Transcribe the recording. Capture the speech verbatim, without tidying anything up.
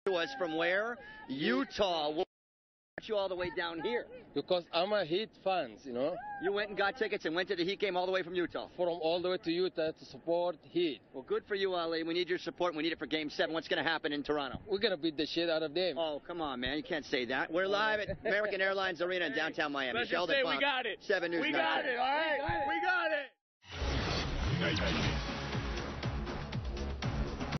was from where? Utah. We'll you all the way down here. Because I'm a Heat fan, you know. You went and got tickets and went to the Heat game all the way from Utah? From all the way to Utah to support Heat. Well, good for you, Ali. We need your support. We need it for Game seven. What's going to happen in Toronto? We're going to beat the shit out of them. Oh, come on, man. You can't say that. We're live at American Airlines Arena in downtown Miami. Let's Sheldon say Fox, we got it. seven News. We got it, all right? We got it. We got it.